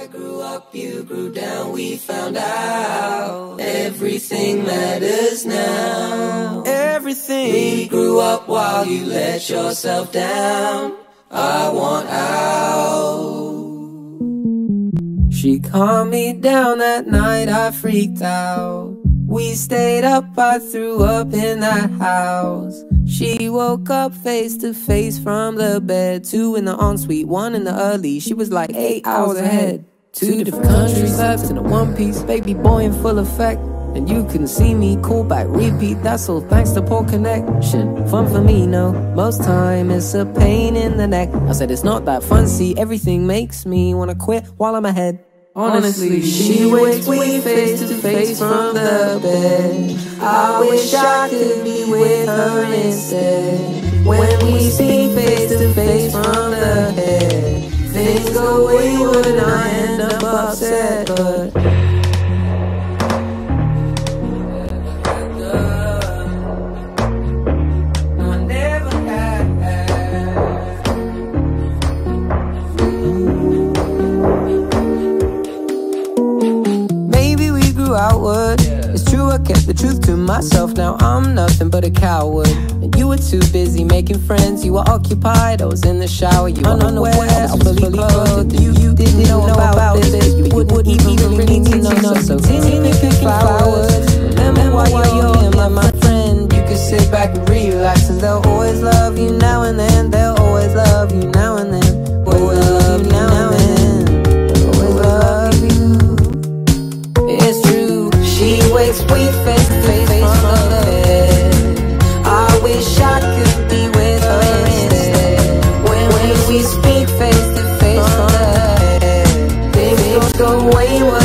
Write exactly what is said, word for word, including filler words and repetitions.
I grew up, you grew down, we found out everything matters now. Everything. We grew up while you let yourself down. I want out. She calmed me down that night, I freaked out. We stayed up, I threw up in that house. She woke up face to face from the bed. Two in the ensuite, one in the early. She was like eight hours ahead. Two different countries left in a one piece. Baby boy in full effect. And you can see me, call back, repeat. That's all thanks to poor connection. Fun for me, no. Most time it's a pain in the neck. I said it's not that fun, see. Everything makes me wanna quit while I'm ahead. Honestly, she wakes me face to face from the bed. I wish I could be with her instead. When we speak face to face from the head, things go wayward and I end up upset, but outward. It's true, I kept the truth to myself. Now I'm nothing but a coward. And you were too busy making friends. You were occupied, I was in the shower. You were unaware, I was fully clothed. You, you didn't know about this. You wouldn't even really need to know. So continue picking flowers. Remember why you're here, my, my friend. You can sit back and relax, and they'll always love you now and then. They'll always love you now and then. Always love you now and then. Always love you. It's true. She wakes we face to face from the bed. I wish I could be with her instead. When, when we speak face to face from the head, things go wayward.